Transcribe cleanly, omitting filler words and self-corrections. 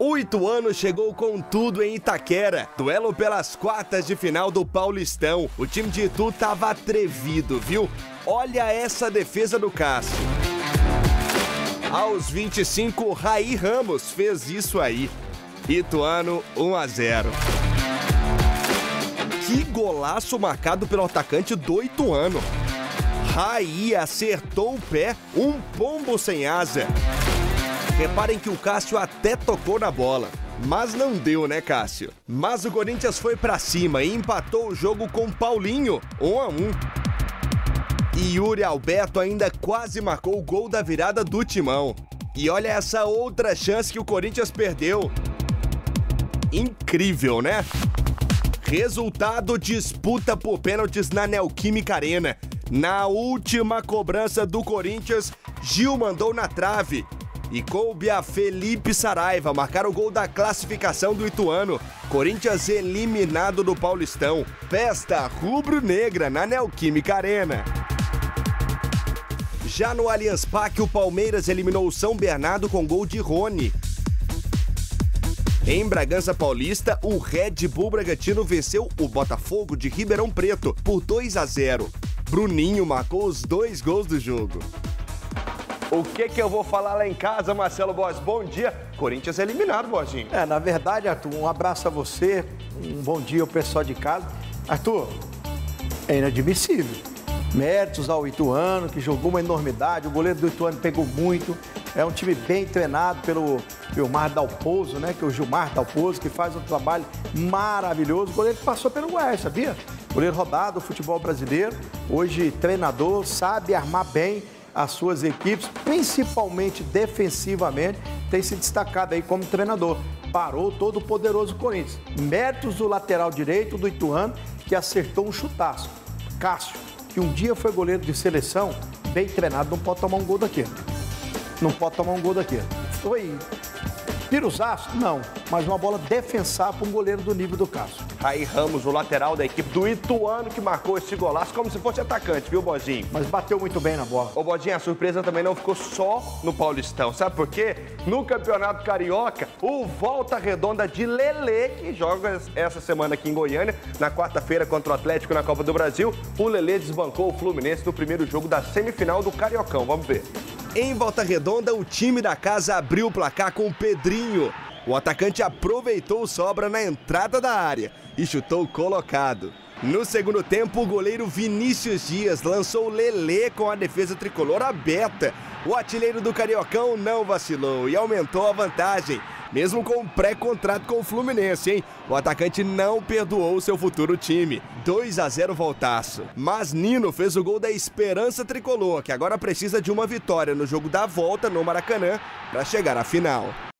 O Ituano chegou com tudo em Itaquera. Duelo pelas quartas de final do Paulistão. O time de Itu tava atrevido, viu? Olha essa defesa do Cássio. Aos 25, Raí Ramos fez isso aí. Ituano 1-0. Que golaço marcado pelo atacante do Ituano. Raí acertou o pé, um pombo sem asa. Reparem que o Cássio até tocou na bola. Mas não deu, né, Cássio? Mas o Corinthians foi pra cima e empatou o jogo com Paulinho, 1-1. E Yuri Alberto ainda quase marcou o gol da virada do Timão. E olha essa outra chance que o Corinthians perdeu. Incrível, né? Resultado: disputa por pênaltis na Neoquímica Arena. Na última cobrança do Corinthians, Gil mandou na trave. E coube a Felipe Saraiva marcar o gol da classificação do Ituano. Corinthians eliminado do Paulistão. Festa rubro-negra na Neoquímica Arena. Já no Allianz Parque, o Palmeiras eliminou o São Bernardo com gol de Rony. Em Bragança Paulista, o Red Bull Bragantino venceu o Botafogo de Ribeirão Preto por 2-0. Bruninho marcou os 2 gols do jogo. O que eu vou falar lá em casa, Marcelo Borges? Bom dia. Corinthians eliminado, Borginho. Na verdade, Arthur, um abraço a você, um bom dia ao pessoal de casa. Arthur, é inadmissível. Méritos ao Ituano, que jogou uma enormidade. O goleiro do Ituano pegou muito. É um time bem treinado pelo Gilmar Dalpozo, né? Que é o Gilmar Dalpozo, que faz um trabalho maravilhoso. O goleiro que passou pelo Goiás, sabia? Goleiro rodado do futebol brasileiro. Hoje treinador, sabe armar bem as suas equipes, principalmente defensivamente, tem se destacado aí como treinador. Parou todo o poderoso Corinthians. Méritos do lateral direito do Ituano, que acertou um chutaço. Cássio, que um dia foi goleiro de seleção, bem treinado, não pode tomar um gol daquele. Não pode tomar um gol daquele. Foi piruzaço? Não, mas uma bola defensável para um goleiro do nível do Cássio. Raí Ramos, o lateral da equipe do Ituano, que marcou esse golaço como se fosse atacante, viu, Bodinho? Mas bateu muito bem na bola. Ô, Bodinho, a surpresa também não ficou só no Paulistão, sabe por quê? No Campeonato Carioca, o Volta Redonda de Lelê, que joga essa semana aqui em Goiânia, na quarta-feira contra o Atlético na Copa do Brasil, o Lelê desbancou o Fluminense no primeiro jogo da semifinal do Cariocão. Vamos ver. Em Volta Redonda, o time da casa abriu o placar com o Pedrinho. O atacante aproveitou sobra na entrada da área e chutou colocado. No segundo tempo, o goleiro Vinícius Dias lançou o Lelê com a defesa tricolor aberta. O artilheiro do Cariocão não vacilou e aumentou a vantagem, mesmo com um pré-contrato com o Fluminense, hein? O atacante não perdoou seu futuro time. 2-0 Voltaço. Mas Nino fez o gol da esperança tricolor, que agora precisa de uma vitória no jogo da volta no Maracanã para chegar à final.